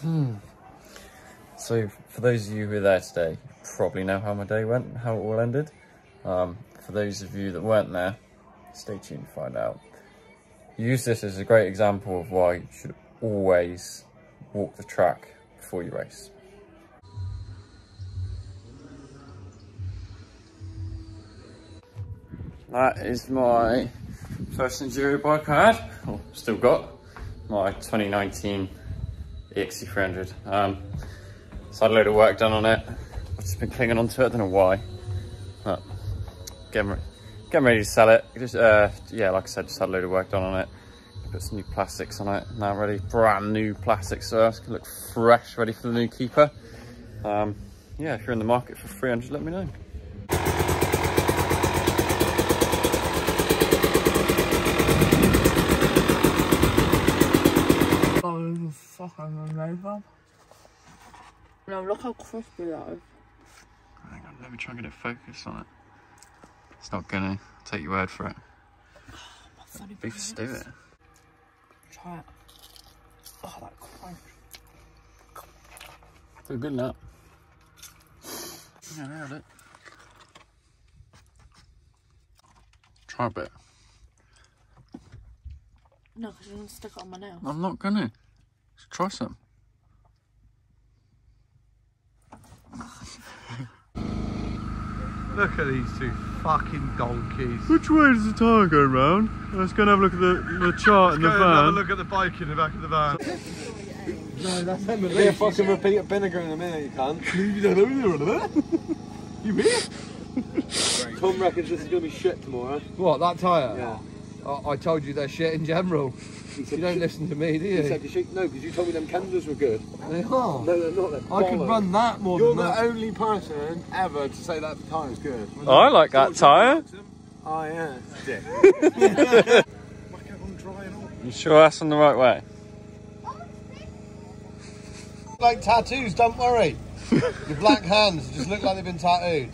So for those of you who are there today, you probably know how my day went and how it all ended. For those of you that weren't there, stay tuned to find out. Use this as a great example of why you should always walk the track before you race. That is my first enduro bike I had, or still got, my 2019 EXC300. So I had a load of work done on it. I've just been clinging onto it, I don't know why. But getting ready to sell it. Just, yeah, like I said, just had a load of work done on it. Put some new plastics on it, now ready, brand new plastics, so it's gonna look fresh, ready for the new keeper. Yeah, if you're in the market for 300, let me know. Oh, fucking amazing. No, look how crispy that is. Hang on, let me try and get it focused on it. It's not gonna, I'll take your word for it. Oh, Beef stew it. Try it. Oh, that crunch. Pretty good now. Yeah, nailed it. Try a bit. No, because you're going to stick it on my nail. I'm not gonna. Let's try some. Look at these two fucking donkeys. Which way does the tyre go round? Let's go and have a look at the chart in the van. Have a look at the bike in the back of the van. No, that's Emily. Yeah, fucking repeat a vinegar in a minute, you can't. You mean? Tom reckons this is going to be shit tomorrow. What, that tyre? Yeah. I told you they're shit in general. You don't listen to me, do you? He said, no, because you told me them Kansas were good. They are. No, they're not. They're I could run that more You're than the that. only person ever to say that tyre's good. I like that tyre. Oh, yeah. Dick. You sure that's on the right way? Like tattoos, don't worry. Your black hands just look like they've been tattooed.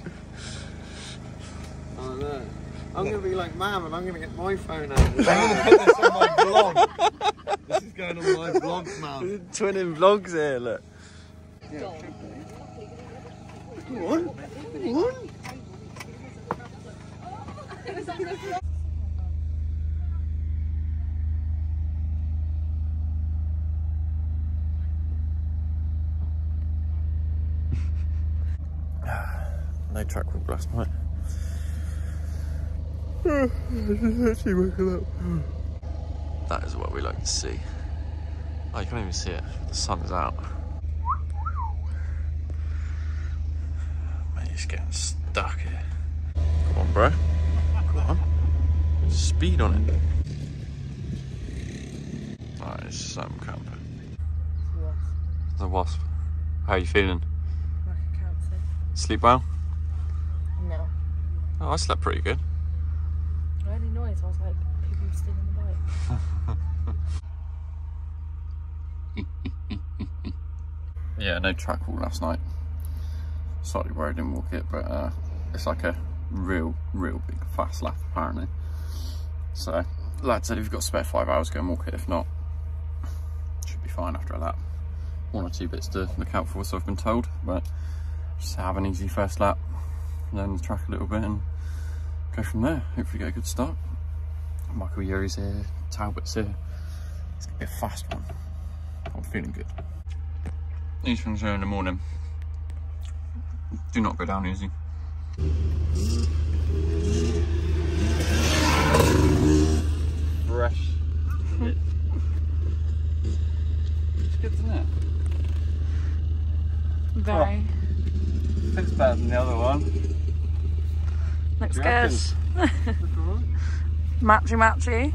Oh, no. I'm going to be like, Mam, and I'm going to get my phone out. I'm going to put this on my vlog. This is going on my vlog, Mam. Twinning vlogs here, look. Yeah, it should be. Come on. Come on. No track walk last night. That is what we like to see. Oh, you can't even see it. The sun is out. Mate, it's getting stuck here. Come on, bro. Come on. There's speed on it. Alright, it's some camper. The wasp. How are you feeling? Like a cancer. Sleep well? No. Oh, I slept pretty good. I heard any noise, I was like, people stealing the bike. Yeah, no track walk last night. Slightly worried I didn't walk it, but it's like a real big fast lap apparently. So, lad said if you've got spare 5 hours, go and walk it. If not, should be fine after a lap. 1 or 2 bits to look out for, so I've been told, but just have an easy first lap, learn the track a little bit and go from there. Hopefully get a good start. Michael Yuri's here, Talbot's here. It's gonna be a fast one. I'm feeling good. These things are in the morning. Do not go down easy. Fresh. It's good, isn't it? Very. Fits better than the other one. Looks Do you good. reckon? Matchy.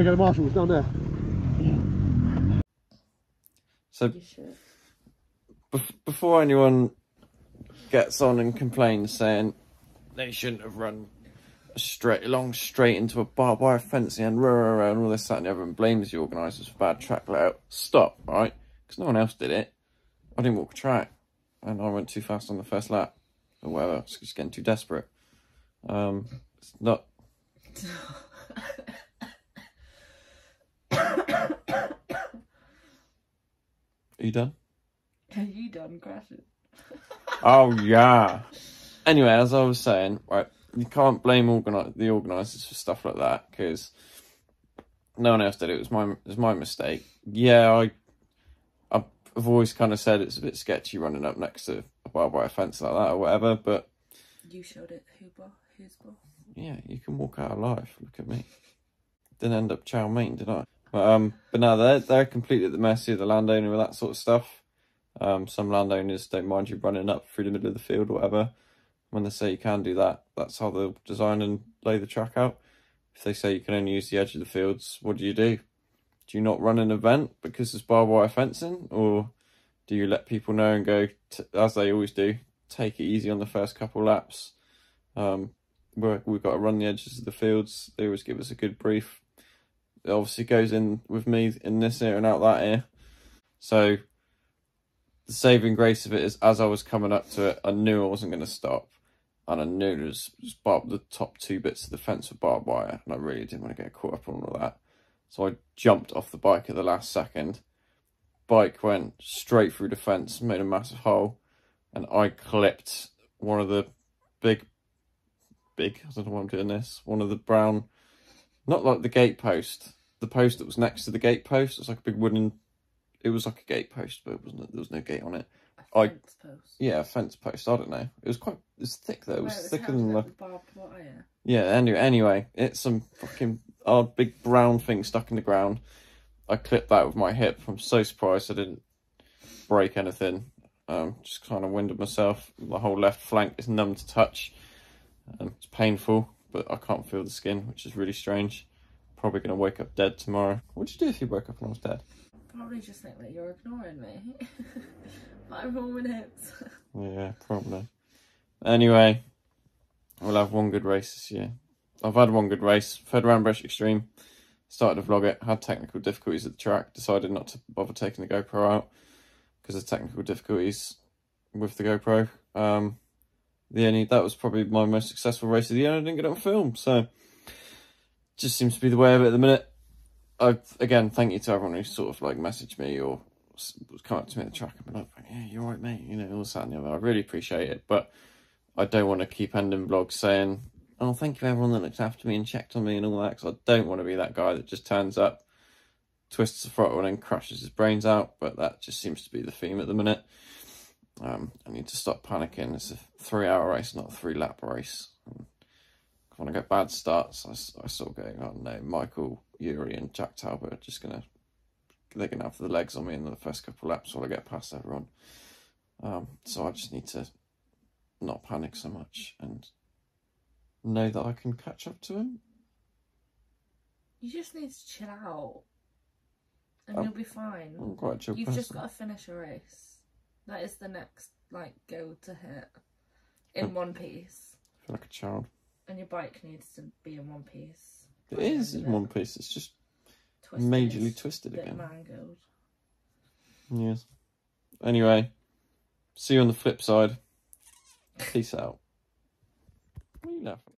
go to Marshall's down there. So, before anyone gets on and complains saying they shouldn't have run straight into a barbed wire fence and all this, that and the other, and blames the organisers for bad track layout, stop, right? Because no one else did it. I didn't walk a track, and I went too fast on the first lap, or whatever. I was just getting too desperate. It's not... Are you done? Are you done crashing? Oh, yeah. Anyway, as I was saying, right, you can't blame the organisers for stuff like that, because no one else did it. It was my mistake. Yeah, I've always kind of said it's a bit sketchy running up next to a barbed wire fence like that or whatever, but... You showed it. Who's boss? Yeah, you can walk out alive. Look at me. Didn't end up chow mein, did I? But no, they're completely at the mercy of the landowner with that sort of stuff. Some landowners don't mind you running up through the middle of the field or whatever. When they say you can do that, that's how they'll design and lay the track out. If they say you can only use the edge of the fields, what do? Do you not run an event because there's barbed wire fencing? Or do you let people know and go, as they always do, take it easy on the first couple laps? We've got to run the edges of the fields. They always give us a good brief. It obviously goes in with me in this ear and out that ear. So the saving grace of it is, as I was coming up to it, I knew I wasn't going to stop. And I knew there was the top two bits of the fence were barbed wire. And I really didn't want to get caught up on all that. So I jumped off the bike at the last second. Bike went straight through the fence, made a massive hole. And I clipped one of the big, I don't know why I'm doing this, one of the brown, not like the gate post, the post that was next to the gate post. It was like a big wooden, it was like a gate post, but there was no gate on it. Fence post. Yeah, a fence post, I don't know. It was thick though, it was thicker than the... barbed wire. Yeah, anyway, it's some fucking odd big brown thing stuck in the ground. I clipped that with my hip. I'm so surprised I didn't break anything. Just kind of winded myself. My whole left flank is numb to touch. It's painful, but I can't feel the skin, which is really strange. Probably going to wake up dead tomorrow. What'd you do if you woke up and I was dead? Probably just think that you're ignoring me. 5 more minutes. Yeah, probably. Anyway, we'll have one good race this year. I've had one good race. Fed around British Extreme. Started to vlog it. Had technical difficulties at the track. Decided not to bother taking the GoPro out because of technical difficulties with the GoPro. That was probably my most successful race of the year. I didn't get it on film, so just seems to be the way of it at the minute. Again, thank you to everyone who sort of like messaged me or come up to me at the track and be like, "Yeah, you're right, mate." You know, all that and the other. I really appreciate it, but I don't want to keep ending vlogs saying, "Oh, thank you for everyone that looked after me and checked on me and all that," because I don't want to be that guy that just turns up, twists the throttle and then crashes his brains out. But that just seems to be the theme at the minute. I need to stop panicking. It's a 3-hour race, not a 3-lap race. When I get bad starts, I sort of go, "Oh no, Michael, Yuri and Jack Talbot are they're gonna have the legs on me in the first couple of laps while I get past everyone." So I just need to not panic so much and know that I can catch up to him. You just need to chill out and you'll be fine. I'm quite a chill You've person. just got to finish a race. That is the next goal to hit in one piece. I feel like a child. And your bike needs to be in one piece. It is in one piece. It's just twisted. majorly twisted Bit again. mangled. Yes. Anyway, see you on the flip side. Peace out. What are you laughing at?